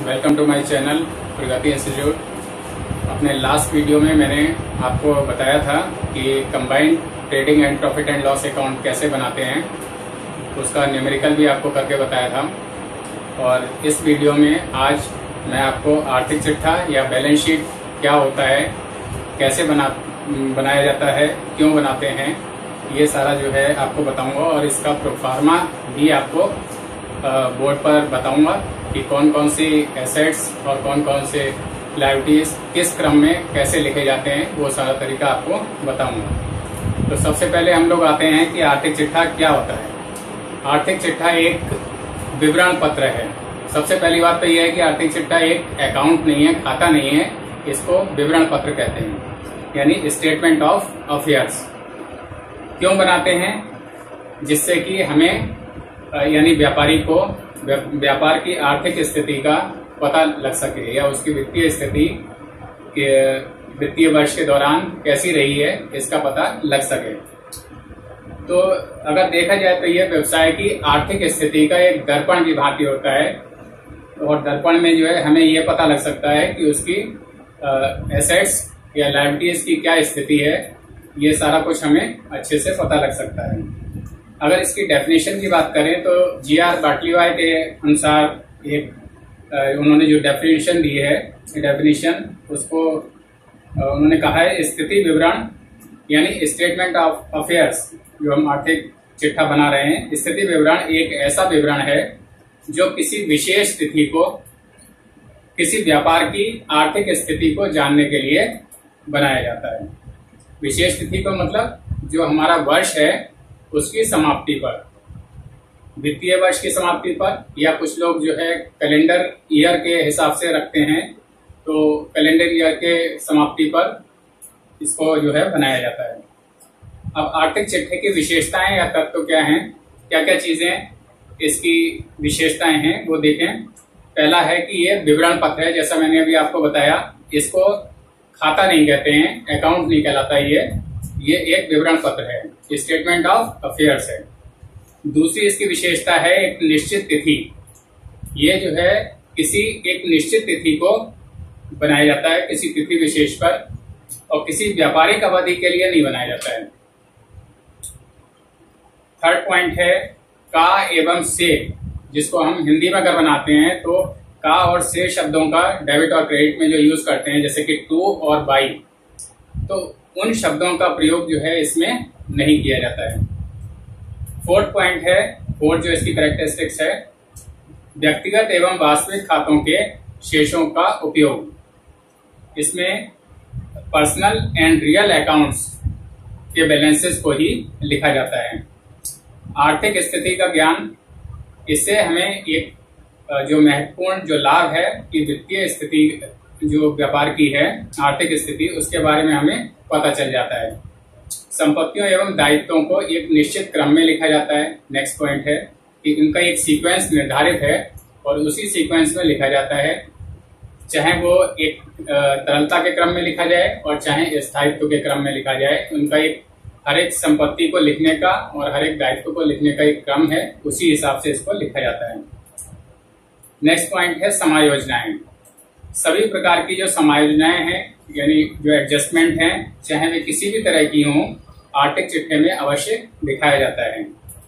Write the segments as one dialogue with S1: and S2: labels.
S1: Welcome to my channel Pragati institute. अपने last video में मैंने आपको बताया था कि combined trading and profit and loss account कैसे बनाते हैं, उसका न्यूमेरिकल भी आपको करके बताया था। और इस वीडियो में आज मैं आपको आर्थिक चिट्ठा या बैलेंस शीट क्या होता है, कैसे बनाया जाता है, क्यों बनाते हैं, ये सारा जो है आपको बताऊंगा। और इसका प्रोफार्मा भी आपको बोर्ड पर बताऊंगा कि कौन कौन सी एसेट्स और कौन कौन से लायबिलिटीज किस क्रम में कैसे लिखे जाते हैं, वो सारा तरीका आपको बताऊंगा। तो सबसे पहले हम लोग आते हैं कि आर्थिक चिट्ठा क्या होता है। आर्थिक चिट्ठा एक विवरण पत्र है। सबसे पहली बात तो यह है कि आर्थिक चिट्ठा एक अकाउंट नहीं है, खाता नहीं है, इसको विवरण पत्र कहते हैं, यानी स्टेटमेंट ऑफ अफेयर्स। क्यों बनाते हैं? जिससे कि हमें यानी व्यापारी को व्यापार की आर्थिक स्थिति का पता लग सके या उसकी वित्तीय स्थिति वित्तीय वर्ष के दौरान कैसी रही है, इसका पता लग सके। तो अगर देखा जाए तो यह व्यवसाय की आर्थिक स्थिति का एक दर्पण की भांति होता है। और दर्पण में जो है हमें यह पता लग सकता है कि उसकी एसेट्स या लायबिलिटीज की क्या स्थिति है, ये सारा कुछ हमें अच्छे से पता लग सकता है। अगर इसकी डेफिनेशन की बात करें तो जी.आर. बाटलीवाई के अनुसार एक उन्होंने जो डेफिनेशन दी है, डेफिनेशन उसको उन्होंने कहा है स्थिति विवरण यानी स्टेटमेंट ऑफ अफेयर्स। जो हम आर्थिक चिट्ठा बना रहे हैं, स्थिति विवरण एक ऐसा विवरण है जो किसी विशेष तिथि को, किसी व्यापार की आर्थिक स्थिति को जानने के लिए बनाया जाता है। विशेष तिथि को मतलब जो हमारा वर्ष है उसकी समाप्ति पर, वित्तीय वर्ष की समाप्ति पर, या कुछ लोग जो है कैलेंडर ईयर के हिसाब से रखते हैं, तो कैलेंडर ईयर के समाप्ति पर इसको जो है बनाया जाता है। अब आर्थिक चिट्ठे की विशेषताएं या तत्व क्या हैं, क्या क्या चीजें इसकी विशेषताएं हैं, वो देखें। पहला है कि ये विवरण पत्र है, जैसा मैंने अभी आपको बताया। इसको खाता नहीं कहते हैं, अकाउंट नहीं कहलाता ये एक विवरण पत्र है, स्टेटमेंट ऑफ अफेयर्स है। दूसरी इसकी विशेषता है एक निश्चित तिथि। ये जो है किसी एक निश्चित तिथि को बनाया जाता है, किसी तिथि विशेष पर, और किसी व्यापारिक अवधि के लिए नहीं बनाया जाता है। थर्ड पॉइंट है का एवं से, जिसको हम हिंदी में अगर बनाते हैं तो का और से शब्दों का डेबिट और क्रेडिट में जो यूज करते हैं, जैसे कि टू और बाई, तो उन शब्दों का प्रयोग जो है इसमें नहीं किया जाता है। फोर्थ पॉइंट है, फोर्थ जो इसकी कैरेक्टरिस्टिक्स है, व्यक्तिगत एवं वास्तविक खातों के शेषों का उपयोग। इसमें पर्सनल एंड रियल अकाउंट्स के बैलेंसेस को ही लिखा जाता है। आर्थिक स्थिति का ज्ञान, इससे हमें एक जो महत्वपूर्ण जो लाभ है कि वित्तीय स्थिति जो व्यापार की है, आर्थिक स्थिति, उसके बारे में हमें पता चल जाता है। संपत्तियों एवं दायित्वों को एक निश्चित क्रम में लिखा जाता है। नेक्स्ट पॉइंट है कि इनका एक सीक्वेंस निर्धारित है और उसी सीक्वेंस में लिखा जाता है, चाहे वो एक तरलता के क्रम में लिखा जाए और चाहे स्थायित्व के क्रम में लिखा जाए। उनका एक हर एक संपत्ति को लिखने का और हर एक दायित्व को लिखने का एक क्रम है, उसी हिसाब से इसको लिखा जाता है। नेक्स्ट पॉइंट है समायोजनाएं। सभी प्रकार की जो समायोजनाएं हैं यानी जो एडजस्टमेंट हैं, चाहे वे किसी भी तरह की हों, आर्थिक चिट्ठे में अवश्य दिखाया जाता है।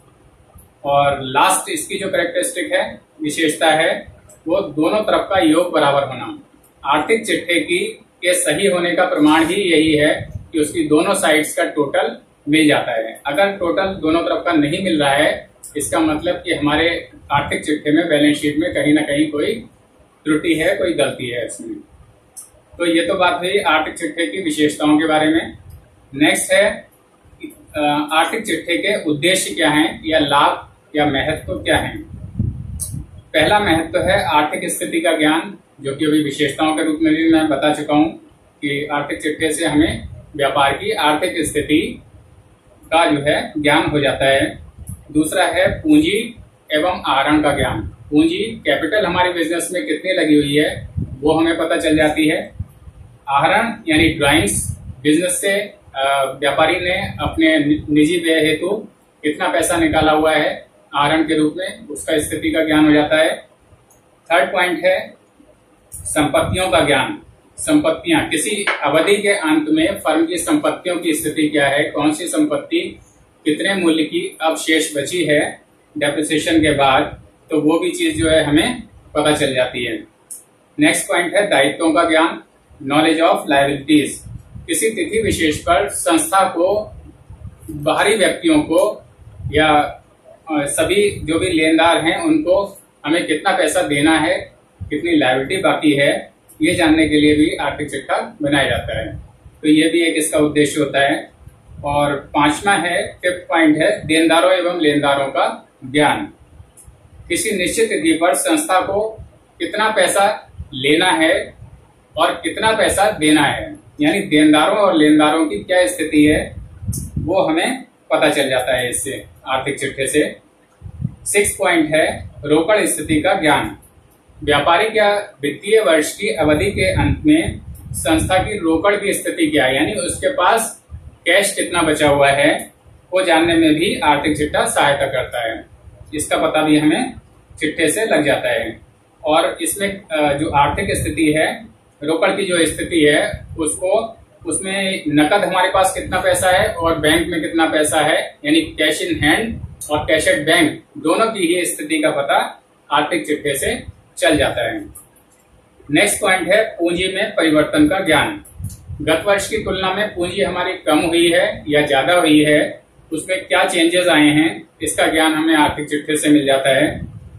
S1: और लास्ट इसकी जो कैरेक्टरिस्टिक है, विशेषता है, वो दोनों तरफ का योग बराबर होना। आर्थिक चिट्ठे की के सही होने का प्रमाण ही यही है कि उसकी दोनों साइड्स का टोटल मिल जाता है। अगर टोटल दोनों तरफ का नहीं मिल रहा है, इसका मतलब कि हमारे आर्थिक चिट्ठे में, बैलेंस शीट में कहीं ना कहीं कोई त्रुटि है, कोई गलती है इसमें। तो ये तो बात हुई आर्थिक चिट्ठे की विशेषताओं के बारे में। नेक्स्ट है आर्थिक चिट्ठे के उद्देश्य क्या हैं या लाभ या महत्व क्या हैं। पहला महत्व है आर्थिक स्थिति का ज्ञान, जो कि अभी विशेषताओं के रूप में भी मैं बता चुका हूं कि आर्थिक चिट्ठे से हमें व्यापार की आर्थिक स्थिति का जो है ज्ञान हो जाता है। दूसरा है पूंजी एवं आहरण का ज्ञान। पूंजी, कैपिटल हमारे बिजनेस में कितनी लगी हुई है, वो हमें पता चल जाती है। आहरण यानी ड्राइंग्स, बिजनेस से व्यापारी ने अपने निजी व्यय हेतु कितना पैसा निकाला हुआ है आहरण के रूप में, उसका स्थिति का ज्ञान हो जाता है। थर्ड पॉइंट है संपत्तियों का ज्ञान। संपत्तियां, किसी अवधि के अंत में फर्म की संपत्तियों की स्थिति क्या है, कौन सी संपत्ति कितने मूल्य की अब शेष बची है डेप्रिसिएशन के बाद, तो वो भी चीज जो है हमें पता चल जाती है। नेक्स्ट पॉइंट है दायित्वों का ज्ञान, नॉलेज ऑफ लायबिलिटीज। किसी तिथि विशेष पर संस्था को, बाहरी व्यक्तियों को या सभी जो भी लेनदार हैं उनको हमें कितना पैसा देना है, कितनी लायबिलिटी बाकी है, ये जानने के लिए भी आर्थिक चिट्ठा बनाया जाता है। तो ये भी एक इसका उद्देश्य होता है। और पांचवा है, फिफ्थ पॉइंट है, देनदारों एवं लेनदारों का ज्ञान। किसी निश्चित तिथि पर संस्था को कितना पैसा लेना है और कितना पैसा देना है, यानी देनदारों और लेनदारों की क्या स्थिति है वो हमें पता चल जाता है इससे, आर्थिक चिट्ठे से। सिक्स पॉइंट है, रोकड़ स्थिति का ज्ञान। व्यापारिक या वित्तीय वर्ष की अवधि के अंत में संस्था की रोकड़ की स्थिति क्या है, यानी उसके पास कैश कितना बचा हुआ है, वो जानने में भी आर्थिक चिट्ठा सहायता करता है। इसका पता भी हमें चिट्ठे से लग जाता है। और इसमें जो आर्थिक स्थिति है, रोकड़ की जो स्थिति है, उसमें नकद हमारे पास कितना पैसा है और बैंक में कितना पैसा है, यानी कैश इन हैंड और कैश एट बैंक, दोनों की ही स्थिति का पता आर्थिक चिट्ठे से चल जाता है। नेक्स्ट पॉइंट है, पूंजी में परिवर्तन का ज्ञान। गत वर्ष की तुलना में पूंजी हमारी कम हुई है या ज्यादा हुई है, उसमें क्या चेंजेस आए हैं, इसका ज्ञान हमें आर्थिक चिट्ठे से मिल जाता है।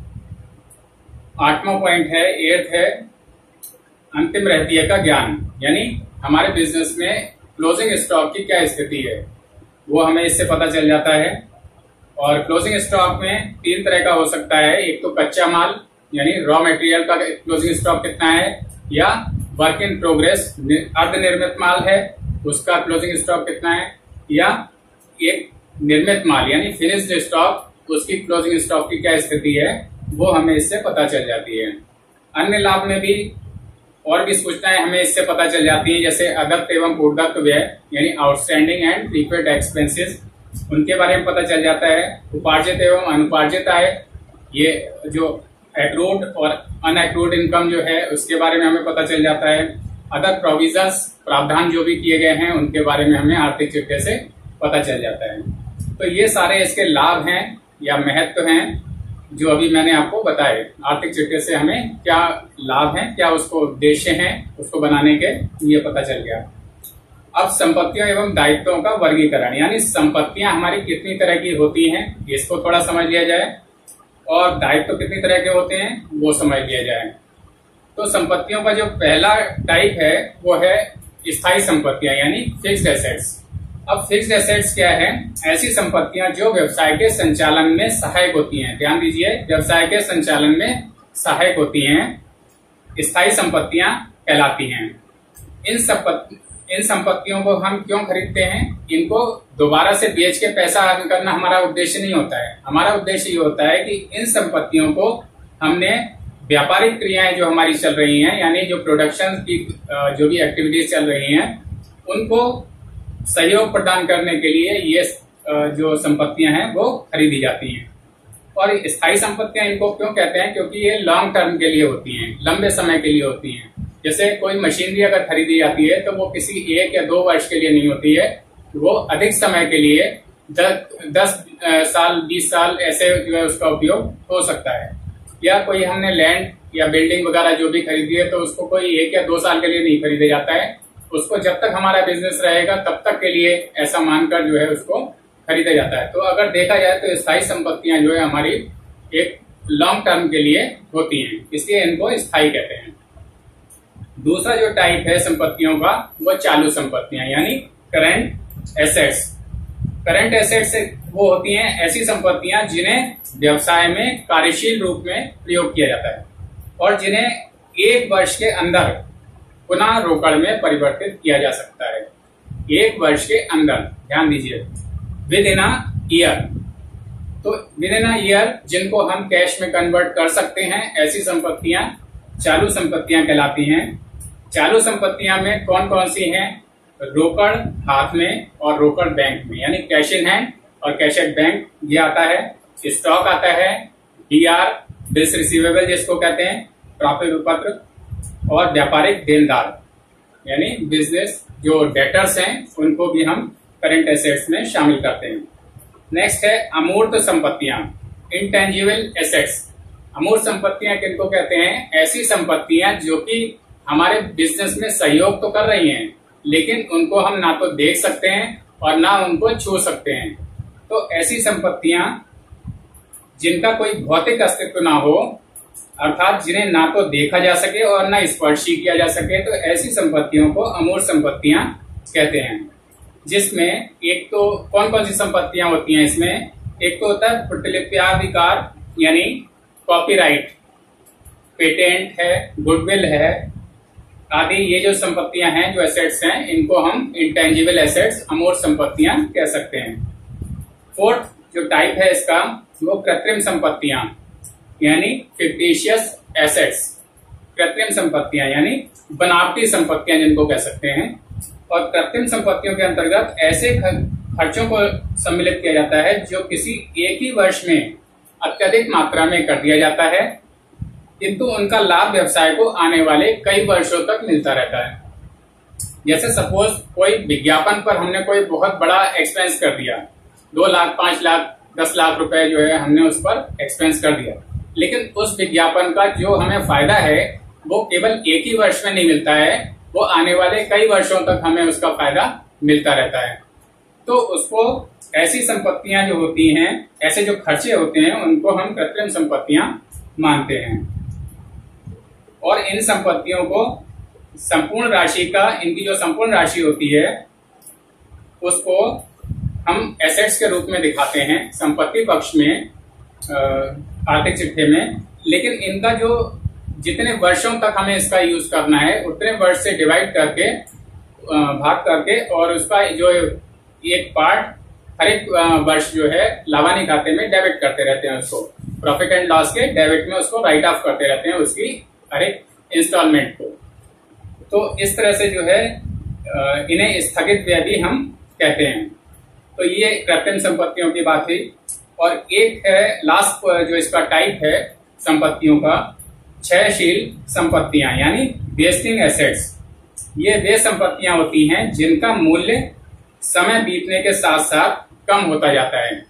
S1: आठवां पॉइंट है, एट है, अंतिम रहतिया का ज्ञान, यानी हमारे बिजनेस में क्लोजिंग स्टॉक की क्या स्थिति है, वो हमें इससे पता चल जाता है। और क्लोजिंग स्टॉक में तीन तरह का हो सकता है, एक तो कच्चा माल यानी रॉ मटेरियल का क्लोजिंग स्टॉक कितना है, या वर्क इन प्रोग्रेस अर्धनिर्मित माल है उसका क्लोजिंग स्टॉक कितना है, या एक निर्मित माल यानी फिनिश्ड स्टॉक, उसकी क्लोजिंग स्टॉक की क्या स्थिति है, वो हमें इससे पता चल जाती है। अन्य लाभ में भी और भी सूचनाएं हमें इससे पता चल जाती हैं, जैसे अदत्त एवं पूर्वदत्त व्यय यानी आउटस्टैंडिंग एंड प्रीपेड एक्सपेंसेस, उनके बारे में पता चल जाता है। उपार्जित एवं अनुपार्जित आय, ये जो एक्रूड और अनएक्रूड इनकम जो है उसके बारे में हमें पता चल जाता है। अदर प्रोविजंस, प्रावधान जो भी किए गए हैं उनके बारे में हमें आर्थिक चिट्ठे से पता चल जाता है। तो ये सारे इसके लाभ हैं या महत्व हैं जो अभी मैंने आपको बताए। आर्थिक चिट्ठे से हमें क्या लाभ हैं, क्या उसको उद्देश्य हैं उसको बनाने के, ये पता चल गया। अब संपत्तियों एवं दायित्वों का वर्गीकरण, यानी संपत्तियां हमारी कितनी तरह की होती हैं इसको थोड़ा समझ लिया जाए, और दायित्व कितनी तरह के होते हैं वो समझ लिया जाए। तो संपत्तियों का जो पहला टाइप है वो है स्थायी संपत्तियां यानी फिक्स्ड एसेट्स। अब फिक्स्ड एसेट्स क्या है, ऐसी संपत्तियां जो व्यवसाय के संचालन में सहायक होती हैं। ध्यान दीजिए, व्यवसाय के संचालन में सहायक होती हैं, स्थायी संपत्तियां कहलाती हैं। इन संपत्तियों को हम क्यों खरीदते हैं, इनको दोबारा से बेच के पैसा अर्न करना हमारा उद्देश्य नहीं होता है। हमारा उद्देश्य ये होता है कि इन संपत्तियों को हमने व्यापारिक क्रियाएं जो हमारी चल रही हैं, यानी जो प्रोडक्शन की जो भी एक्टिविटीज चल रही हैं, उनको सहयोग प्रदान करने के लिए ये जो संपत्तियां हैं वो खरीदी जाती हैं। और स्थायी संपत्तियां इनको क्यों कहते हैं, क्योंकि ये लॉन्ग टर्म के लिए होती हैं, लंबे समय के लिए होती हैं। जैसे कोई मशीनरी अगर खरीदी जाती है तो वो किसी 1 या 2 वर्ष के लिए नहीं होती है, वो अधिक समय के लिए 10 साल 20 साल ऐसे जो है उसका उपयोग हो सकता है। या कोई हमने लैंड या बिल्डिंग वगैरह जो भी खरीदी है तो उसको कोई 1 या 2 साल के लिए नहीं खरीदा जाता है, उसको जब तक हमारा बिजनेस रहेगा तब तक के लिए ऐसा मानकर जो है उसको खरीदा जाता है। तो अगर देखा जाए तो स्थायी संपत्तियां जो है हमारी एक लॉन्ग टर्म के लिए होती हैं, इसलिए इनको स्थायी कहते हैं। दूसरा जो टाइप है संपत्तियों का वो चालू संपत्तियां यानी करंट एसेट्स। करंट एसेट्स वो होती हैं ऐसी संपत्तियां जिन्हें व्यवसाय में कार्यशील रूप में प्रयोग किया जाता है और जिन्हें 1 वर्ष के अंदर पुनः रोकड़ में परिवर्तित किया जा सकता है। 1 वर्ष के अंदर, ध्यान दीजिए, विद इन अ ईयर। तो विद इन अ ईयर जिनको हम कैश में कन्वर्ट कर सकते हैं, ऐसी संपत्तियां चालू संपत्तियां कहलाती हैं। चालू संपत्तियां में कौन कौन सी हैं, रोकड़ हाथ में और रोकड़ बैंक में, यानी कैश इन हैंड और कैश एट बैंक ये आता है। स्टॉक आता है, डीआर बिल्स रिसीवेबल जिसको कहते हैं, प्राप्य विपत्र, और व्यापारिक देनदार यानी बिजनेस जो डेटर्स हैं उनको भी हम करंट एसेट्स में शामिल करते हैं। नेक्स्ट है अमूर्त संपत्तियां, इंटेंजिबल एसेट्स। अमूर्त संपत्तियां किनको कहते हैं? ऐसी संपत्तियां जो कि हमारे बिजनेस में सहयोग तो कर रही हैं, लेकिन उनको हम ना तो देख सकते हैं और ना उनको छू सकते हैं। तो ऐसी संपत्तियां जिनका कोई भौतिक अस्तित्व ना हो, अर्थात जिन्हें ना तो देखा जा सके और ना स्पर्श किया जा सके, तो ऐसी संपत्तियों को अमूर्त संपत्तियां कहते हैं। जिसमें एक तो कौन कौन सी संपत्तियां होती हैं इसमें? एक तो होता है प्रतिलिप्याधिकार यानी कॉपीराइट, पेटेंट है, गुडविल है आदि। ये जो संपत्तियां हैं, जो एसेट्स हैं, इनको हम इंटेंजिबल एसेट्स, अमूर्त संपत्तियां कह सकते हैं। फोर्थ जो टाइप है इसका, वो कृत्रिम संपत्तियां यानी फिक्टिशियस एसेट्स। कृत्रिम संपत्तियां यानी बनावटी संपत्तियां जिनको कह सकते हैं। और कृत्रिम संपत्तियों के अंतर्गत ऐसे खर्चों को सम्मिलित किया जाता है जो किसी एक ही वर्ष में अत्यधिक मात्रा में कर दिया जाता है, किंतु उनका लाभ व्यवसाय को आने वाले कई वर्षों तक मिलता रहता है। जैसे सपोज कोई विज्ञापन पर हमने कोई बहुत बड़ा एक्सपेंस कर दिया, 2 लाख, 5 लाख, 10 लाख रुपए जो है हमने उस पर एक्सपेंस कर दिया, लेकिन उस विज्ञापन का जो हमें फायदा है वो केवल एक ही वर्ष में नहीं मिलता है, वो आने वाले कई वर्षों तक हमें उसका फायदा मिलता रहता है। तो उसको ऐसी संपत्तियां जो होती हैं, ऐसे जो खर्चे होते हैं, उनको हम कृत्रिम संपत्तियां मानते हैं। और इन संपत्तियों को संपूर्ण राशि का, इनकी जो संपूर्ण राशि होती है उसको हम एसेट्स के रूप में दिखाते हैं संपत्ति पक्ष में, आर्थिक चिट्ठे में। लेकिन इनका जो जितने वर्षों तक हमें इसका यूज करना है उतने वर्ष से डिवाइड करके, भाग करके, और उसका जो एक पार्ट हर एक वर्ष जो है लाभानी खाते में डेबिट करते रहते हैं, उसको प्रॉफिट एंड लॉस के डेबिट में उसको राइट ऑफ करते रहते हैं उसकी हर एक इंस्टॉलमेंट को। तो इस तरह से जो है इन्हें स्थगित व्यय भी हम कहते हैं। तो ये कृत्रिम संपत्तियों की बात हुई। और एक है लास्ट जो इसका टाइप है संपत्तियों का, क्षयशील संपत्तियां यानी वेस्टिंग एसेट्स। ये वे संपत्तियां होती हैं जिनका मूल्य समय बीतने के साथ साथ कम होता जाता है।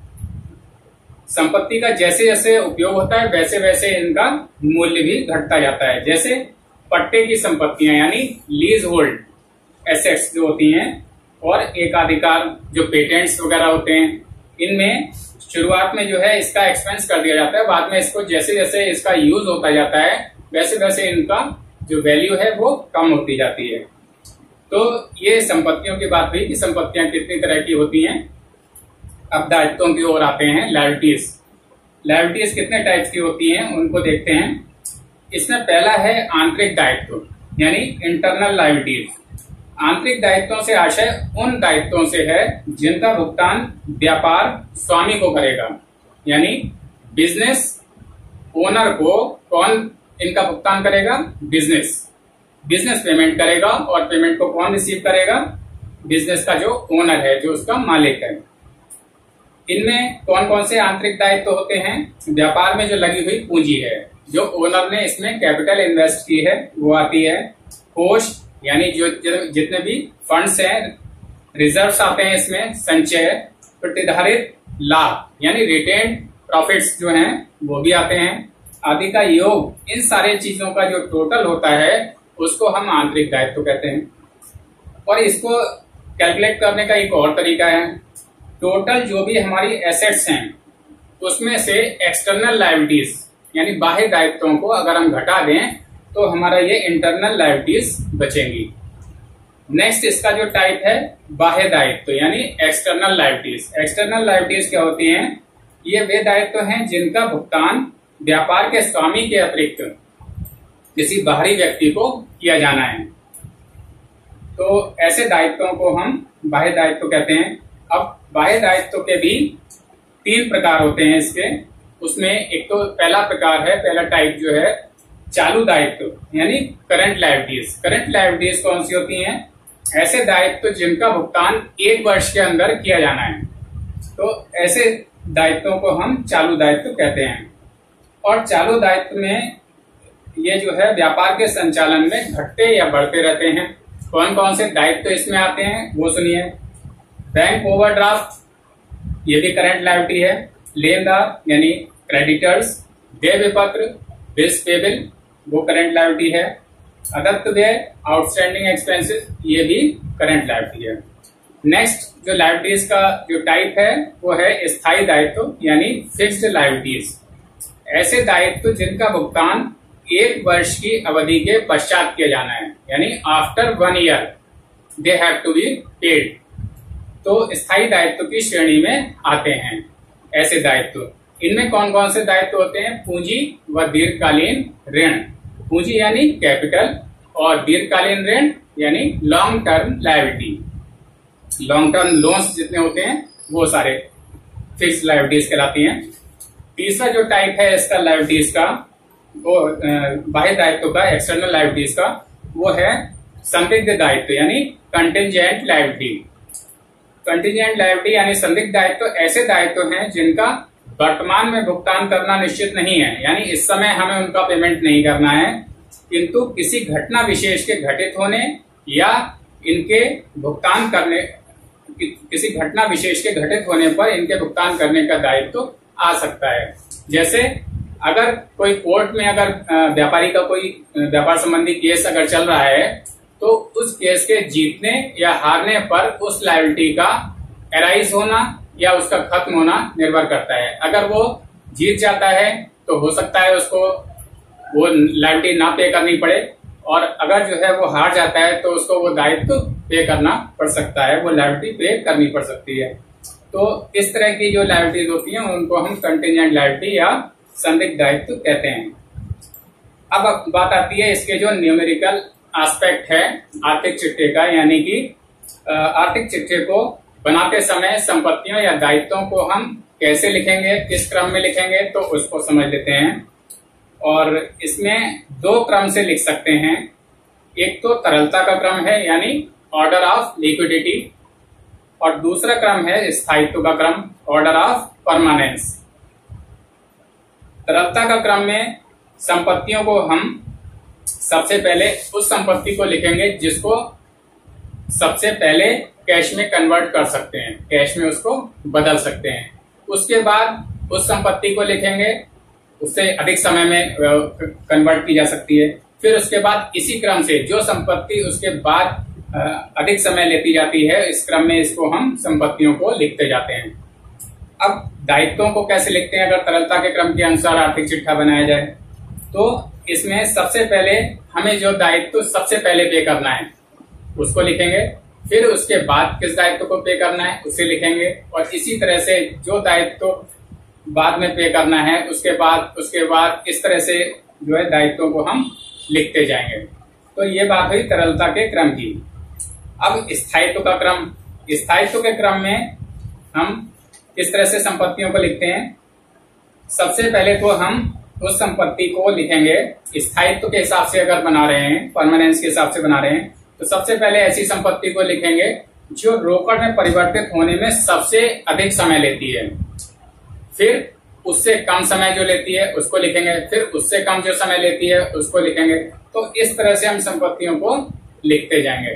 S1: संपत्ति का जैसे जैसे उपयोग होता है वैसे वैसे इनका मूल्य भी घटता जाता है। जैसे पट्टे की संपत्तियां यानी लीज होल्ड एसेट्स जो होती हैं, और एकाधिकार जो पेटेंट्स वगैरह होते हैं, इनमें शुरुआत में जो है इसका एक्सपेंस कर दिया जाता है, बाद में इसको जैसे जैसे इसका यूज होता जाता है वैसे वैसे इनका जो वैल्यू है वो कम होती जाती है। तो ये संपत्तियों की बात हुई कि संपत्तियां कितनी तरह की होती हैं। अब दायित्वों की ओर आते हैं, लायबिलिटीज। लायबिलिटीज कितने टाइप्स की होती हैं उनको देखते हैं। इसमें पहला है आंतरिक दायित्व यानी इंटरनल लायबिलिटीज। आंतरिक दायित्वों से आशय उन दायित्वों से है जिनका भुगतान व्यापार स्वामी को करेगा, यानी बिजनेस ओनर को कौन इनका भुगतान करेगा? बिजनेस पेमेंट करेगा। और पेमेंट को कौन रिसीव करेगा? बिजनेस का जो ओनर है, जो उसका मालिक है। इनमें कौन कौन से आंतरिक दायित्व होते हैं? व्यापार में जो लगी हुई पूंजी है, जो ओनर ने इसमें कैपिटल इन्वेस्ट की है, वो आती है। कोष यानी जो जितने भी फंड्स हैं, रिजर्व्स आते हैं इसमें, संचय। प्रतिधारित लाभ यानी रिटेन्ड प्रॉफिट्स जो हैं वो भी आते हैं, आदि का योग। इन सारे चीजों का जो टोटल होता है उसको हम आंतरिक दायित्व कहते हैं। और इसको कैलकुलेट करने का एक और तरीका है। टोटल जो भी हमारी एसेट्स हैं उसमें से एक्सटर्नल लायबिलिटीज यानी बाह्य दायित्वों को अगर हम घटा दें तो हमारा ये इंटरनल लायबिलिटीज बचेंगी। नेक्स्ट इसका जो टाइप है बाह्य दायित्व यानी एक्सटर्नल लायबिलिटीज। एक्सटर्नल लायबिलिटीज क्या होती हैं? ये वे दायित्व हैं जिनका भुगतान व्यापार के स्वामी के अतिरिक्त किसी बाहरी व्यक्ति को किया जाना है। तो ऐसे दायित्वों को हम बाह्य दायित्व कहते हैं। अब बाह्य दायित्व के भी 3 प्रकार होते हैं इसके। उसमें एक तो पहला प्रकार है, पहला टाइप जो है चालू दायित्व यानी करंट लायबिलिटीज। करंट लायबिलिटीज कौन सी होती हैं? ऐसे दायित्व जिनका भुगतान 1 वर्ष के अंदर किया जाना है। तो ऐसे दायित्वों को हम चालू दायित्व कहते हैं। और चालू दायित्व में ये जो है व्यापार के संचालन में घटते या बढ़ते रहते हैं। कौन कौन से दायित्व तो इसमें आते हैं वो सुनिए। बैंक ओवरड्राफ्ट, ये भी करंट लायबिलिटी है। लेनदार यानी क्रेडिटर्स, देय विपत्र, बिल्स पेबल, वो करंट लायबिलिटी है। अदत्त व्यय, आउटस्टैंडिंग एक्सपेंसेस, ये भी करंट लायबिलिटी है। नेक्स्ट जो लायबिलिटीज का जो टाइप है वो है स्थायी दायित्व यानी फिक्स्ड लायबिलिटीज। ऐसे दायित्व जिनका भुगतान 1 वर्ष की अवधि के पश्चात किया जाना है, यानी after 1 year they have to be paid. तो स्थायी दायित्व की श्रेणी में आते हैं ऐसे दायित्व। इनमें कौन कौन से दायित्व होते हैं? पूंजी व दीर्घकालीन ऋण। पूंजी यानी कैपिटल और दीर्घकालीन ऋण यानी long term liability. Long term loans जितने होते हैं वो सारे फिक्स्ड लायबिलिटीज कहलाती हैं। तीसरा जो टाइप है इसका लायबिलिटीज का, वो बाह्य दायित्व का, एक्सटर्नल लायबिलिटीज का, वो है संदिग्ध दायित्व यानी कंटिंजेंट लायबिलिटी। कंटिंजेंट लायबिलिटी यानी संदिग्ध दायित्व ऐसे दायित्व हैं जिनका वर्तमान में भुगतान करना निश्चित नहीं है, यानी इस समय हमें उनका पेमेंट नहीं करना है, किंतु किसी घटना विशेष के घटित होने या इनके भुगतान करने, किसी घटना विशेष के घटित होने पर इनके भुगतान करने का दायित्व आ सकता है। जैसे अगर कोई कोर्ट में अगर व्यापारी का कोई व्यापार संबंधी केस अगर चल रहा है तो उस केस के जीतने या हारने पर उस लायबिलिटी का एराइज होना या उसका खत्म होना निर्भर करता है। अगर वो जीत जाता है तो हो सकता है उसको वो लायबिलिटी ना पे करनी पड़े, और अगर जो है वो हार जाता है तो उसको वो दायित्व पे करना पड़ सकता है, वो लायबिलिटी पे करनी पड़ सकती है। तो इस तरह की जो लायबिलिटीज होती हैं उनको हम कंटिंजेंट लायबिलिटी या संदिग्ध दायित्व कहते हैं। अब बात आती है इसके जो न्यूमेरिकल एस्पेक्ट है आर्थिक चिट्ठे का, यानी कि आर्थिक चिट्ठे को बनाते समय संपत्तियों या दायित्वों को हम कैसे लिखेंगे, किस क्रम में लिखेंगे, तो उसको समझ लेते हैं। और इसमें 2 क्रम से लिख सकते हैं। एक तो तरलता का क्रम है यानी ऑर्डर ऑफ लिक्विडिटी, और दूसरा क्रम है स्थायित्व का क्रम, ऑर्डर ऑफ परमानेंस। तरलता का क्रम में संपत्तियों को हम सबसे पहले उस संपत्ति को लिखेंगे जिसको सबसे पहले कैश में कन्वर्ट कर सकते हैं, कैश में उसको बदल सकते हैं। उसके बाद उस संपत्ति को लिखेंगे उससे अधिक समय में कन्वर्ट की जा सकती है। फिर उसके बाद इसी क्रम से जो संपत्ति उसके बाद अधिक समय लेती जाती है, इस क्रम में इसको हम संपत्तियों को लिखते जाते हैं। अब दायित्वों को कैसे लिखते हैं? अगर तरलता के क्रम के अनुसार आर्थिक चिट्ठा बनाया जाए तो इसमें सबसे पहले हमें जो दायित्व सबसे पहले पे करना है उसको लिखेंगे, फिर उसके बाद किस दायित्व को पे करना है उसे लिखेंगे, और इसी तरह से जो दायित्व बाद में पे करना है उसके बाद इस तरह से जो है दायित्वों को हम लिखते जाएंगे। तो ये बात हुई तरलता के क्रम की। अब स्थायित्व का क्रम, स्थायित्व के क्रम में हम किस तरह से संपत्तियों को लिखते हैं? सबसे पहले तो हम उस संपत्ति को लिखेंगे स्थायित्व के हिसाब से, अगर बना रहे हैं परमानेंस के हिसाब से बना रहे हैं तो सबसे पहले ऐसी संपत्ति को लिखेंगे जो रोकड़ में परिवर्तित होने में सबसे अधिक समय लेती है। फिर उससे कम समय जो लेती है उसको लिखेंगे, फिर उससे कम जो समय लेती है उसको लिखेंगे। तो इस तरह से हम संपत्तियों को लिखते जाएंगे।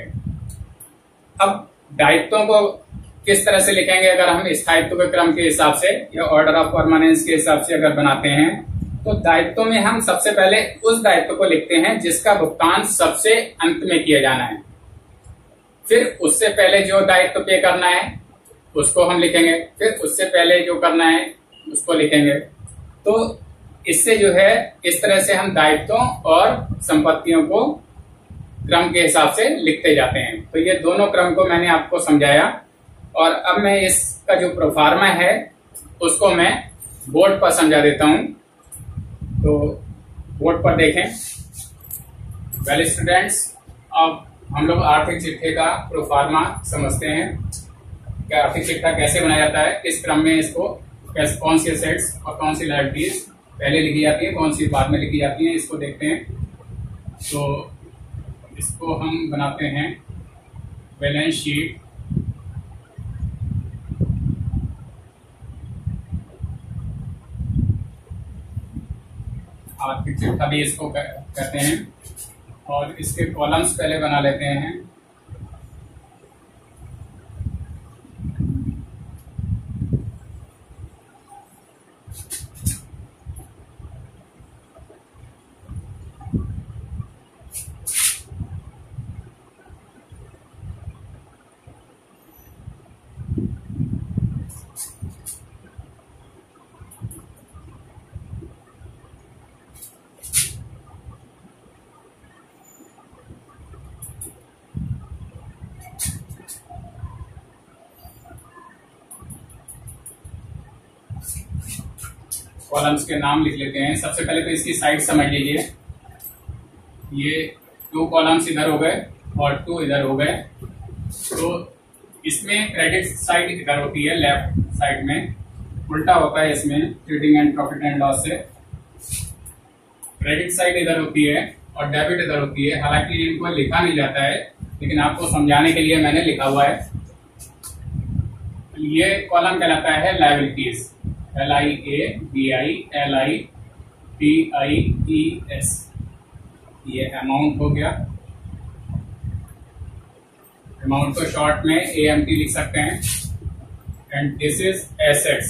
S1: अब दायित्वों को किस तरह से लिखेंगे? अगर हम स्थायित्व के क्रम के हिसाब से या ऑर्डर ऑफ परमानेंस के हिसाब से अगर बनाते हैं तो दायित्व में हम सबसे पहले उस दायित्व को लिखते हैं जिसका भुगतान सबसे अंत में किया जाना है। फिर उससे पहले जो दायित्व पे करना है उसको हम लिखेंगे, फिर उससे पहले जो करना है उसको लिखेंगे। तो इससे जो है इस तरह से हम दायित्वों और संपत्तियों को क्रम के हिसाब से लिखते जाते हैं। तो ये दोनों क्रम को मैंने आपको समझाया, और अब मैं इसका जो प्रोफार्मा है उसको मैं बोर्ड पर समझा देता हूं। तो बोर्ड पर देखें। वेल स्टूडेंट्स, अब हम लोग आर्थिक चिट्ठे का प्रोफार्मा समझते हैं कि आर्थिक चिट्ठा कैसे बनाया जाता है, किस क्रम में इसको, कौन सी एसेट्स और कौन सी लायबिलिटीज पहले लिखी जाती है, कौन सी बाद में लिखी जाती है, इसको देखते हैं। तो इसको हम बनाते हैं बैलेंस शीट। आर्थिक चिट्ठा भी इसको कहते हैं। और इसके कॉलम्स पहले बना लेते हैं। कॉलम्स के नाम लिख लेते हैं। सबसे पहले तो इसकी साइड समझ लीजिए। ये 2 कॉलम्स इधर हो गए और 2 इधर हो गए। तो इसमें क्रेडिट साइड इधर होती है, लेफ्ट साइड में उल्टा होता है। इसमें trading and profit and loss से क्रेडिट साइड इधर होती है और डेबिट इधर होती है। हालांकि इनको लिखा नहीं जाता है, लेकिन आपको समझाने के लिए मैंने लिखा हुआ है। ये कॉलम कहलाता है लायबिलिटीज, LIABILITIES। ये अमाउंट हो गया। अमाउंट को शॉर्ट में AMT लिख सकते हैं। And this is assets,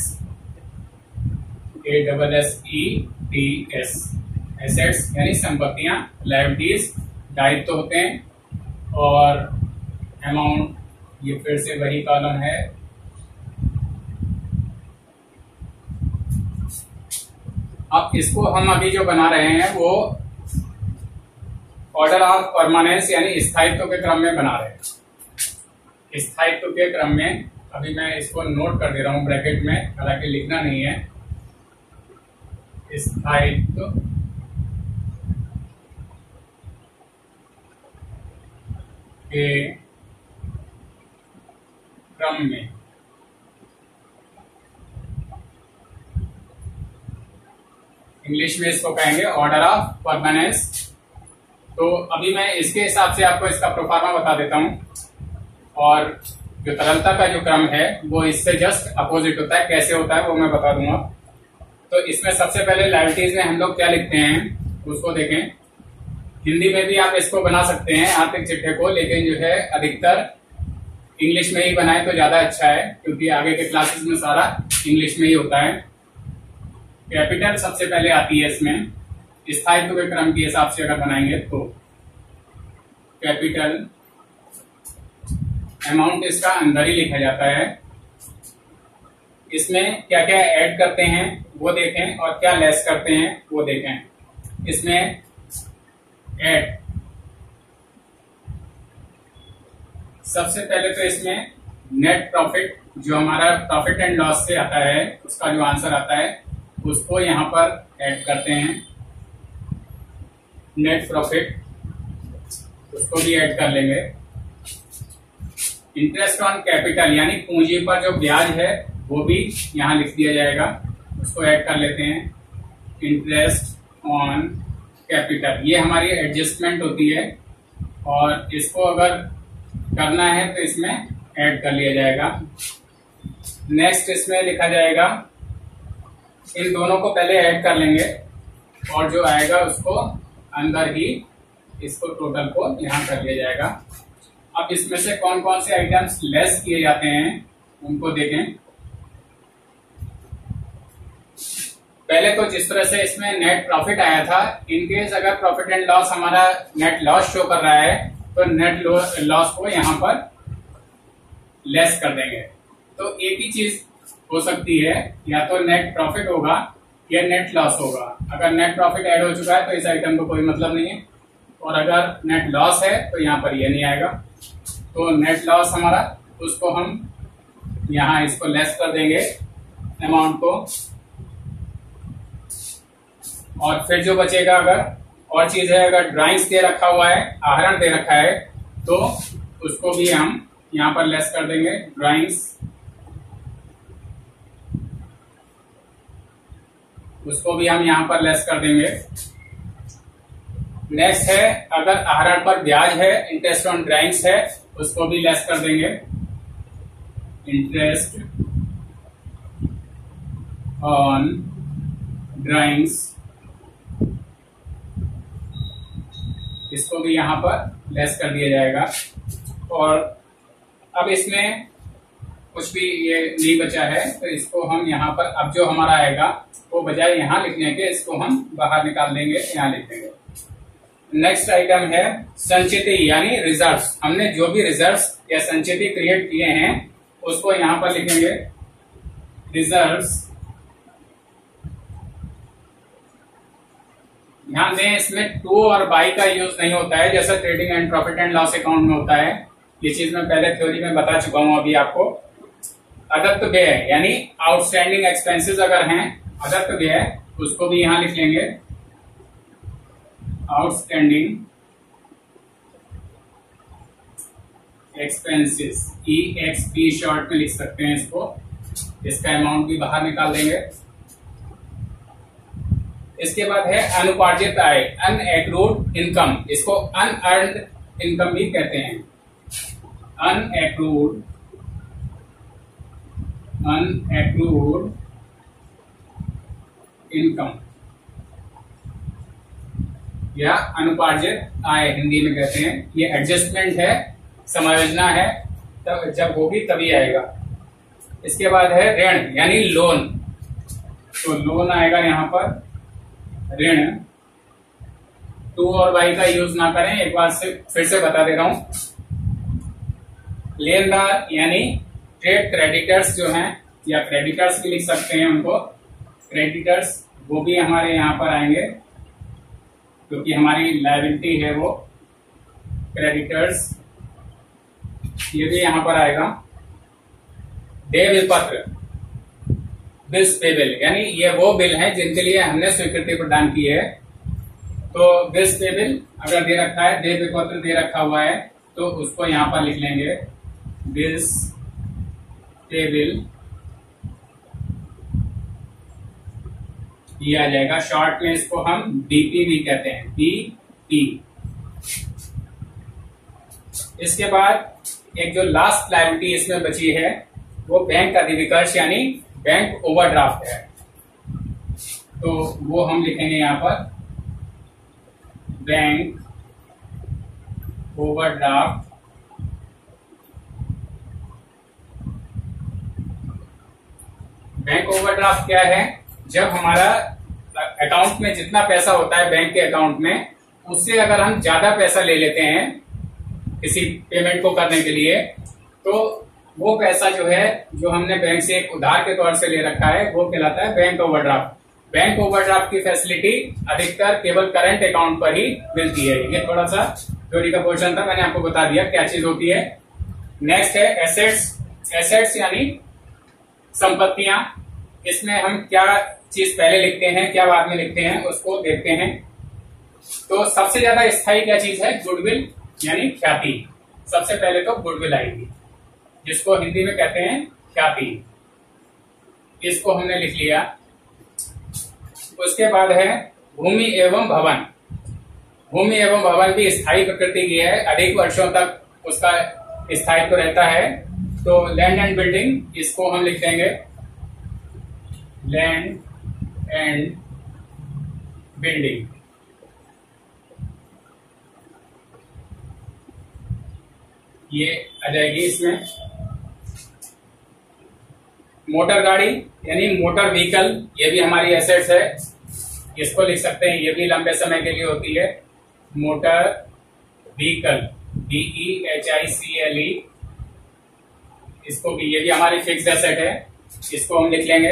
S1: ASSETS। Assets यानी संपत्तियां, लायबिलिटीज दायित्व होते हैं, और अमाउंट ये फिर से वही कॉलम है। अब इसको हम अभी जो बना रहे हैं वो ऑर्डर ऑफ परमानेंस यानी स्थायित्व के क्रम में बना रहे हैं। स्थायित्व के क्रम में अभी मैं इसको नोट कर दे रहा हूं ब्रैकेट में, हालांकि लिखना नहीं है। स्थायित्व के क्रम में इंग्लिश में इसको कहेंगे ऑर्डर ऑफ परमानेंस। तो अभी मैं इसके हिसाब से आपको इसका प्रोफार्मा बता देता हूं। और जो तरलता का जो क्रम है वो इससे जस्ट अपोजिट होता है। कैसे होता है वो मैं बता दूंगा। तो इसमें सबसे पहले लायबिलिटीज में हम लोग क्या लिखते हैं उसको देखें। हिंदी में भी आप इसको बना सकते हैं आर्थिक चिट्ठे को, लेकिन जो है अधिकतर इंग्लिश में ही बनाए तो ज्यादा अच्छा है, क्योंकि आगे के क्लासेस में सारा इंग्लिश में ही होता है। कैपिटल सबसे पहले आती है इसमें। स्थायित्व के क्रम के हिसाब से अगर बनाएंगे तो कैपिटल, अमाउंट इसका अंदर ही लिखा जाता है। इसमें क्या क्या ऐड करते हैं वो देखें और क्या लेस करते हैं वो देखें। इसमें ऐड सबसे पहले तो इसमें नेट प्रॉफिट, जो हमारा प्रॉफिट एंड लॉस से आता है, उसका जो आंसर आता है उसको यहां पर ऐड करते हैं। नेट प्रॉफिट उसको भी ऐड कर लेंगे। इंटरेस्ट ऑन कैपिटल यानी पूंजी पर जो ब्याज है वो भी यहां लिख दिया जाएगा, उसको ऐड कर लेते हैं। इंटरेस्ट ऑन कैपिटल ये हमारी एडजस्टमेंट होती है, और इसको अगर करना है तो इसमें ऐड कर लिया जाएगा। नेक्स्ट इसमें लिखा जाएगा, इन दोनों को पहले ऐड कर लेंगे और जो आएगा उसको अंदर ही इसको टोटल को यहां कर लिया जाएगा। अब इसमें से कौन कौन से आइटम्स लेस किए जाते हैं उनको देखें। पहले तो जिस तरह से इसमें नेट प्रॉफिट आया था, इनकेस अगर प्रॉफिट एंड लॉस हमारा नेट लॉस शो कर रहा है तो नेट लॉस को यहां पर लेस कर देंगे। तो एक ही चीज हो सकती है, या तो नेट प्रॉफिट होगा या नेट लॉस होगा। अगर नेट प्रॉफिट ऐड हो चुका है तो इस आइटम को कोई मतलब नहीं है, और अगर नेट लॉस है तो यहाँ पर ये नहीं आएगा। तो नेट लॉस हमारा, उसको हम यहाँ इसको लेस कर देंगे अमाउंट को, और फिर जो बचेगा, अगर और चीज है, अगर ड्राइंग्स दे रखा हुआ है, आहरण दे रखा है, तो उसको भी हम यहाँ पर लेस कर देंगे। ड्राइंग्स उसको भी हम यहां पर लेस कर देंगे। नेक्स्ट है, अगर आहरण पर ब्याज है, इंटरेस्ट ऑन ड्राइंग्स है, उसको भी लेस कर देंगे। इंटरेस्ट ऑन ड्राइंग्स इसको भी यहाँ पर लेस कर दिया जाएगा। और अब इसमें कुछ भी ये नहीं बचा है, तो इसको हम यहाँ पर अब जो हमारा आएगा वो बजाय यहाँ लिखने के इसको हम बाहर निकाल देंगे, यहाँ लिख देंगे। नेक्स्ट आइटम है संचिति यानी रिजर्व्स। हमने जो भी रिजर्व्स या संचिति क्रिएट किए हैं उसको यहाँ पर लिखेंगे रिजर्व्स। ध्यान दें इसमें टू और बाई का यूज नहीं होता है जैसा trading and profit and loss account में होता है। ये चीज मैं पहले थ्योरी में बता चुका हूं अभी आपको। अदत्त व्यय यानी आउटस्टैंडिंग एक्सपेंसेस अगर हैं, अदत्त व्यय उसको भी यहां लिख लेंगे आउटस्टैंडिंग एक्सपेंसेस, EXP शॉर्ट में लिख सकते हैं इसको। इसका अमाउंट भी बाहर निकाल देंगे। इसके बाद है अनुपार्जित आय, अनएक्रूड इनकम, इसको अनअर्न्ड इनकम भी कहते हैं। अनएक्रूड इनकम या अनुपार्जित आय हिंदी में कहते हैं। ये एडजस्टमेंट है, समायोजना है, तब जब होगी तभी आएगा। इसके बाद है ऋण यानी लोन, तो लोन आएगा यहाँ पर ऋण। टू और बाई का यूज ना करें, एक बार से फिर से बता दे रहा हूं। लेनदार यानी ट्रेड क्रेडिटर्स जो हैं, या क्रेडिटर्स भी लिख सकते हैं उनको, क्रेडिटर्स वो भी हमारे यहां पर आएंगे क्योंकि हमारी लायबिलिटी है वो क्रेडिटर्स, ये भी यहां पर आएगा। देय विपत्र, बिल्स पेबल यानी ये वो बिल हैं जिनके लिए हमने स्वीकृति प्रदान की है। तो बिल्स पेबल अगर दे रखा है, देय विपत्र दे रखा हुआ है, तो उसको यहां पर लिख लेंगे बिल्स पेबल, ये आ जाएगा। शॉर्ट में इसको हम बीपी भी कहते हैं, बीपी। इसके बाद एक जो लास्ट लायबिलिटी इसमें बची है वो बैंक अधिविकर्ष यानी बैंक ओवरड्राफ्ट है, तो वो हम लिखेंगे यहां पर बैंक ओवरड्राफ्ट। बैंक ओवरड्राफ्ट क्या है? जब हमारा अकाउंट में जितना पैसा होता है बैंक के अकाउंट में, उससे अगर हम ज्यादा पैसा ले लेते हैं किसी पेमेंट को करने के लिए, तो वो पैसा जो है, जो हमने बैंक से एक उधार के तौर से ले रखा है, वो कहलाता है बैंक ओवरड्राफ्ट। बैंक ओवरड्राफ्ट की फैसिलिटी अधिकतर केवल करंट अकाउंट पर ही मिलती है। ये थोड़ा सा थ्योरी का पोर्शन था, मैंने आपको बता दिया क्या चीज होती है। नेक्स्ट है एसेट्स। एसेट्स यानी संपत्तियां। इसमें हम क्या चीज पहले लिखते हैं, क्या बाद में लिखते हैं, उसको देखते हैं। तो सबसे ज्यादा स्थायी क्या चीज है? गुडविल यानी ख्याति। सबसे पहले तो गुडविल आएगी, जिसको हिंदी में कहते हैं ख्याति। इसको हमने लिख लिया। उसके बाद है भूमि एवं भवन। भूमि एवं भवन भी स्थायी प्रकृति की है, अधिक वर्षों तक उसका स्थायित्व रहता है। तो लैंड एंड बिल्डिंग, इसको हम लिख देंगे लैंड एंड बिल्डिंग। ये आ जाएगी इसमें। मोटर गाड़ी यानी मोटर व्हीकल, ये भी हमारी एसेट्स है, इसको लिख सकते हैं, ये भी लंबे समय के लिए होती है। मोटर व्हीकल, BEHICLE, इसको भी, ये भी हमारी फिक्स्ड एसेट है, इसको हम लिख लेंगे।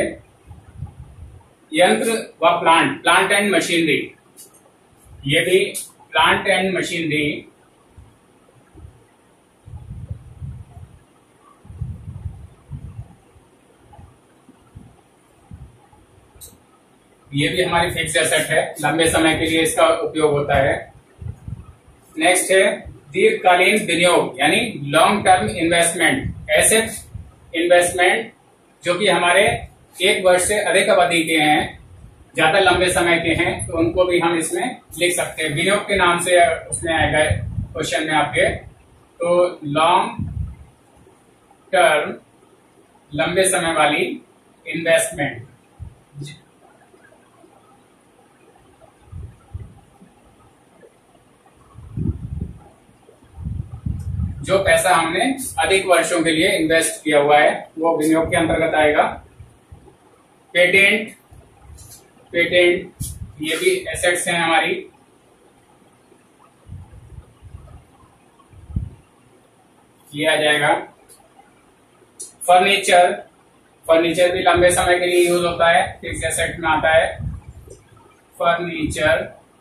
S1: यंत्र व प्लांट, प्लांट एंड मशीनरी, ये भी प्लांट एंड मशीनरी, ये भी हमारी फिक्स्ड एसेट है, लंबे समय के लिए इसका उपयोग होता है। नेक्स्ट है दीर्घकालीन विनियोग यानी लॉन्ग टर्म इन्वेस्टमेंट। ऐसे इन्वेस्टमेंट जो कि हमारे 1 वर्ष से अधिक अवधि के हैं, ज्यादा लंबे समय के हैं, तो उनको भी हम इसमें लिख सकते हैं। विनियोग के नाम से उसमें आएगा क्वेश्चन में आपके। तो लॉन्ग टर्म, लंबे समय वाली इन्वेस्टमेंट। जो पैसा हमने अधिक वर्षों के लिए इन्वेस्ट किया हुआ है वो विनियोग के अंतर्गत आएगा। पेटेंट, पेटेंट ये भी एसेट्स हैं हमारी। ये आ जाएगा। फर्नीचर, फर्नीचर भी लंबे समय के लिए यूज होता है, फिक्स एसेट में आता है फर्नीचर।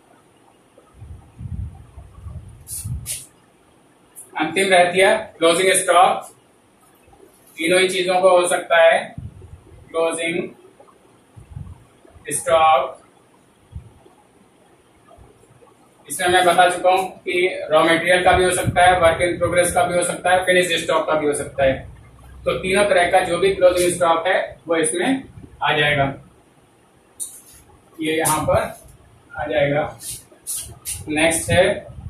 S1: अंतिम रहती है क्लोजिंग स्टॉक। तीनों ही चीजों को हो सकता है क्लोजिंग स्टॉक। इसमें मैं बता चुका हूं कि रॉ मटेरियल का भी हो सकता है, वर्क इन प्रोग्रेस का भी हो सकता है, फिनिश स्टॉक का भी हो सकता है। तो तीनों तरह का जो भी क्लोजिंग स्टॉक है वो इसमें आ जाएगा। ये यहां पर आ जाएगा। नेक्स्ट है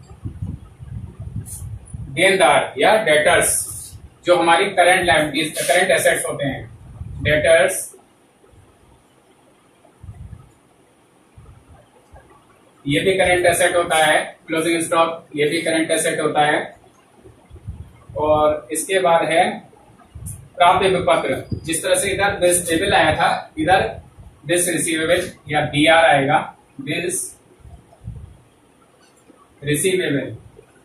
S1: देनदार या डेटर्स, जो हमारी करंट लायबिलिटीज, करंट एसेट्स होते हैं। डेटर्स, ये भी करंट एसेट होता है। क्लोजिंग स्टॉक ये भी करंट एसेट होता है। और इसके बाद है प्राप्य विपत्र। जिस तरह से इधर बिल्स पेबल आया था, इधर बिल्स रिसीवेबल या बीआर आएगा, बिल्स रिसीवेबल।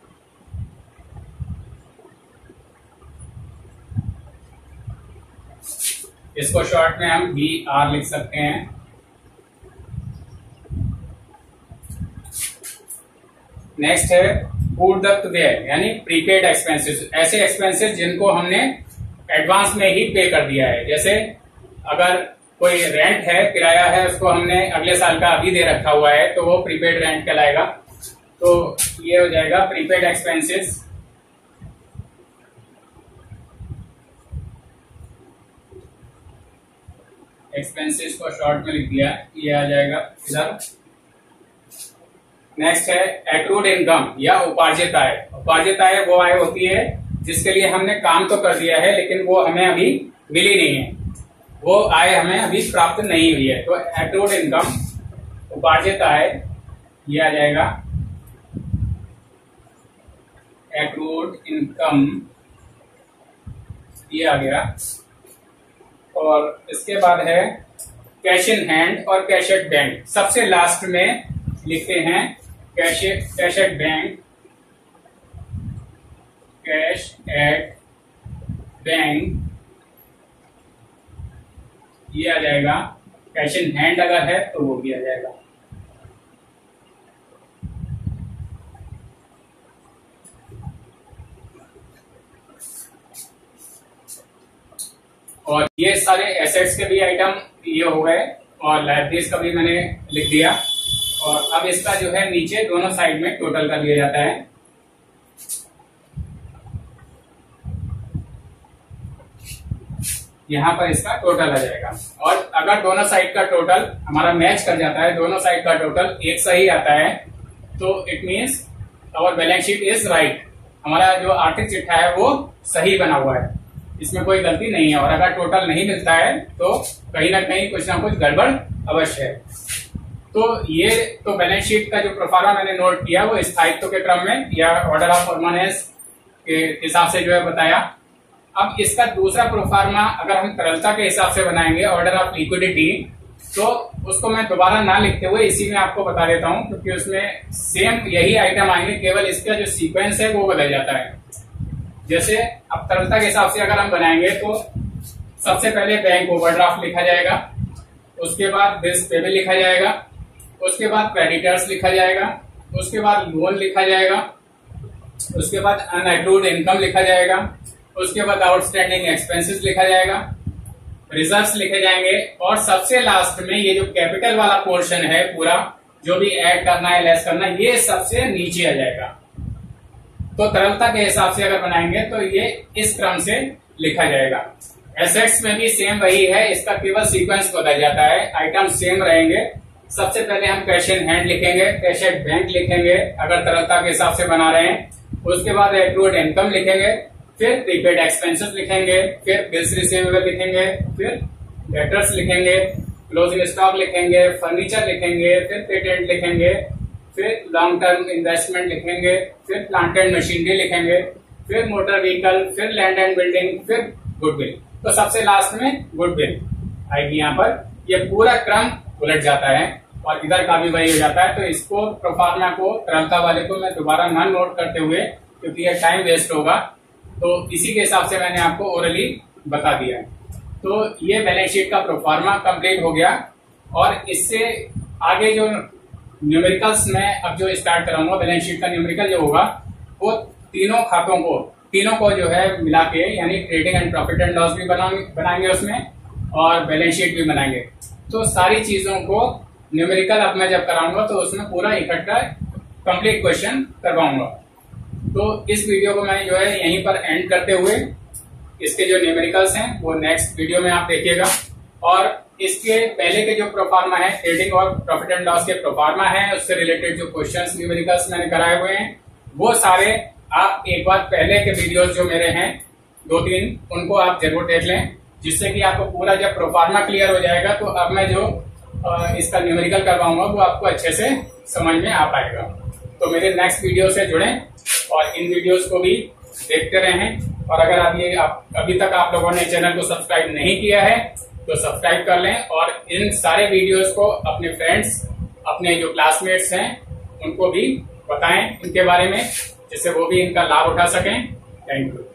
S1: इसको शॉर्ट में हम बीआर लिख सकते हैं। नेक्स्ट है पूर्वदत्त व्यय यानी प्रीपेड एक्सपेंसेस। ऐसे एक्सपेंसेस जिनको हमने एडवांस में ही पे कर दिया है। जैसे अगर कोई रेंट है, किराया है, उसको हमने अगले साल का अभी दे रखा हुआ है तो वो प्रीपेड रेंट कहलाएगा। तो ये हो जाएगा प्रीपेड एक्सपेंसेस। एक्सपेंसेस को शॉर्ट में लिख दिया, ये आ जाएगा इधर। नेक्स्ट है एक्रूड इनकम या उपार्जित आय। उपार्जित आय वो आय होती है जिसके लिए हमने काम तो कर दिया है लेकिन वो हमें अभी मिली नहीं है, वो आय हमें अभी प्राप्त नहीं हुई है। तो एक्रूड इनकम, उपार्जित आय, ये आ जाएगा एक्रूड इनकम, ये आ गया। और इसके बाद है कैश इन हैंड और कैश एट बैंक। सबसे लास्ट में लिखते हैं cash at bank, cash at bank, ये आ जाएगा। कैश इन हैंड अगर है तो वो भी आ जाएगा। और ये सारे एसेट्स के भी आइटम ये हो गए और लायबिलिटीज का भी मैंने लिख दिया। और अब इसका जो है नीचे दोनों साइड में टोटल कर दिया जाता है। यहां पर इसका टोटल आ जाएगा। और अगर दोनों साइड का टोटल हमारा मैच कर जाता है, दोनों साइड का टोटल एक सही आता है, तो it means our balance sheet is right. हमारा जो आर्थिक चिट्ठा है वो सही बना हुआ है, इसमें कोई गलती नहीं है। और अगर टोटल नहीं मिलता है तो कहीं ना कहीं कुछ ना कुछ गड़बड़ अवश्य है। तो ये तो बैलेंस शीट का जो प्रोफार्मा मैंने नोट किया वो स्थायित्व के क्रम में या ऑर्डर ऑफ परमानेंस के हिसाब से जो है बताया। अब इसका दूसरा प्रोफार्मा अगर हम तरलता के हिसाब से बनाएंगे, ऑर्डर ऑफ लिक्विडिटी, तो उसको मैं दोबारा ना लिखते हुए इसी में आपको बता देता हूं, क्योंकि उसमें सेम यही आइटम आएंगे, केवल इसका जो सीक्वेंस है वो बदल जाता है। जैसे अब तरलता के हिसाब से अगर हम बनाएंगे तो सबसे पहले बैंक ओवरड्राफ्ट लिखा जाएगा, उसके बाद बिल्स पेबल लिखा जाएगा, उसके बाद क्रेडिटर्स लिखा जाएगा, उसके बाद लोन लिखा जाएगा, उसके बाद अनएक्रूड इनकम लिखा जाएगा, उसके बाद आउटस्टैंडिंग एक्सपेंसेस लिखा जाएगा, रिजर्व्स लिखे जाएंगे, और सबसे लास्ट में ये जो कैपिटल वाला पोर्शन है पूरा, जो भी ऐड करना है, लेस करना है, ये सबसे नीचे आ जाएगा। तो तरलता के हिसाब से अगर बनाएंगे तो ये इस क्रम से लिखा जाएगा। एसेट्स में भी सेम वही है, इसका केवल सीक्वेंस बदल जाता है, आइटम सेम रहेंगे। सबसे पहले हम कैश इन हैंड लिखेंगे, कैश एट बैंक लिखेंगे अगर तरलता के हिसाब से बना रहे हैं, उसके बाद एक्रूड इनकम लिखेंगे, फिर प्रीपेड एक्सपेंसेस लिखेंगे, फिर बिल्स रिसीवेबल लिखेंगे, फिर डेटर्स लिखेंगे, क्लोजिंग स्टॉक लिखेंगे, फर्नीचर लिखेंगे, फिर पेटेंट लिखेंगे, फिर लॉन्ग टर्म इन्वेस्टमेंट लिखेंगे, फिर प्लांट एंड मशीनरी लिखेंगे, फिर मोटर व्हीकल, फिर लैंड एंड बिल्डिंग, फिर गुडविल। तो सबसे लास्ट में गुडविल आएगी यहाँ पर। ये पूरा क्रम उलट जाता है और इधर का भी वही हो जाता है। तो इसको प्रोफार्मा को तरलता वाले को मैं दोबारा ना नोट करते हुए, क्योंकि ये टाइम वेस्ट होगा, तो इसी के हिसाब से मैंने आपको ओरली बता दिया है। तो ये बैलेंस शीट का प्रोफार्मा कंप्लीट हो गया और इससे आगे जो न्यूमेरिकल्स में अब जो स्टार्ट कराऊंगा, बैलेंस शीट का न्यूमेरिकल जो होगा वो तीनों खातों को जो है मिला के, यानी trading and profit and loss भी बनाएंगे उसमें और बैलेंस शीट भी बनाएंगे। तो सारी चीजों को न्यूमेरिकल अब मैं जब कराऊंगा तो उसमें पूरा इकट्ठा कंप्लीट क्वेश्चन करवाऊंगा। तो इस वीडियो को मैं जो है यहीं पर एंड करते हुए इसके जो न्यूमेरिकल्स हैं वो नेक्स्ट वीडियो में आप देखिएगा। और इसके पहले के जो प्रोफार्मा है, ट्रेडिंग और प्रॉफिट एंड लॉस के प्रोफार्मा है, उससे रिलेटेड जो क्वेश्चंस न्यूमेरिकल्स मैंने कराए हुए हैं वो सारे आप एक बार पहले के वीडियोस जो मेरे हैं 2-3, उनको आप जरूर देख लें, जिससे कि आपको पूरा जब प्रोफार्मा क्लियर हो जाएगा तो अब मैं जो इसका न्यूमेरिकल करवाऊंगा वो आपको अच्छे से समझ में आ पाएगा। तो मेरे नेक्स्ट वीडियो से जुड़ें और इन वीडियोस को भी देखते रहें। और अगर अभी तक आप लोगों ने चैनल को सब्सक्राइब नहीं किया है तो सब्सक्राइब कर लें और इन सारे वीडियोस को अपने फ्रेंड्स, अपने जो क्लासमेट्स हैं उनको भी बताएं इनके बारे में, जिससे वो भी इनका लाभ उठा सकें। Thank you.